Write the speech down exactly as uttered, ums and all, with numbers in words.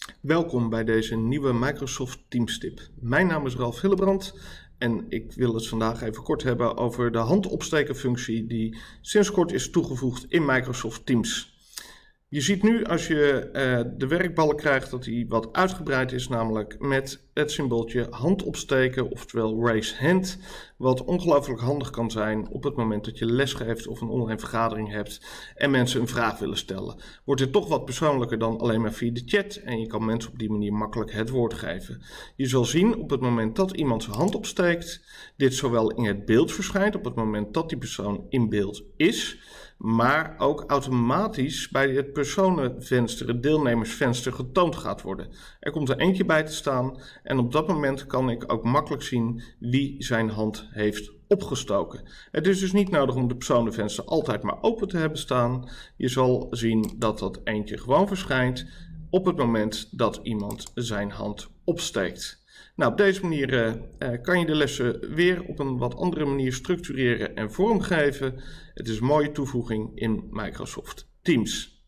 Welkom bij deze nieuwe Microsoft Teams tip. Mijn naam is Ralf Hillebrand en ik wil het vandaag even kort hebben over de handopstekenfunctie die sinds kort is toegevoegd in Microsoft Teams. Je ziet nu als je uh, de werkballen krijgt dat die wat uitgebreid is, namelijk met het symbooltje hand opsteken, oftewel raise hand, wat ongelooflijk handig kan zijn op het moment dat je les geeft of een online vergadering hebt en mensen een vraag willen stellen. Wordt dit toch wat persoonlijker dan alleen maar via de chat en je kan mensen op die manier makkelijk het woord geven. Je zal zien op het moment dat iemand zijn hand opsteekt, dit zowel in het beeld verschijnt op het moment dat die persoon in beeld is, maar ook automatisch bij het personenvenster, het deelnemersvenster, getoond gaat worden. Er komt er eentje bij te staan en op dat moment kan ik ook makkelijk zien wie zijn hand heeft opgestoken. Het is dus niet nodig om de personenvenster altijd maar open te hebben staan. Je zal zien dat dat eentje gewoon verschijnt op het moment dat iemand zijn hand opsteekt. Nou, op deze manier uh, kan je de lessen weer op een wat andere manier structureren en vormgeven. Het is een mooie toevoeging in Microsoft Teams.